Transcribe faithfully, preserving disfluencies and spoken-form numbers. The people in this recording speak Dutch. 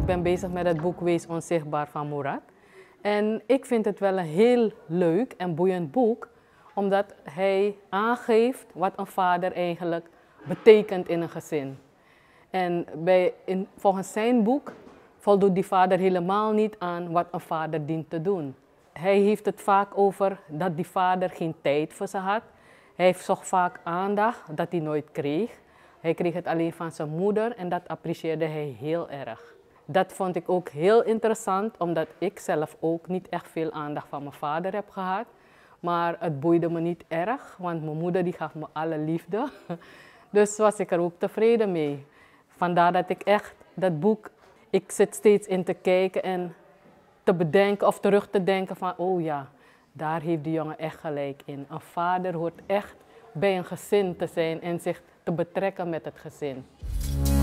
ben bezig met het boek Wees Onzichtbaar van Murat. En ik vind het wel een heel leuk en boeiend boek, omdat hij aangeeft wat een vader eigenlijk betekent in een gezin. En bij, in, volgens zijn boek voldoet die vader helemaal niet aan wat een vader dient te doen. Hij heeft het vaak over dat die vader geen tijd voor ze had. Hij zocht vaak aandacht dat hij nooit kreeg. Hij kreeg het alleen van zijn moeder en dat apprecieerde hij heel erg. Dat vond ik ook heel interessant, omdat ik zelf ook niet echt veel aandacht van mijn vader heb gehad. Maar het boeide me niet erg, want mijn moeder die gaf me alle liefde. Dus was ik er ook tevreden mee. Vandaar dat ik echt dat boek, ik zit steeds in te kijken en te bedenken of terug te denken van, oh ja, daar heeft die jongen echt gelijk in. Een vader hoort echt bij een gezin te zijn en zich te betrekken met het gezin.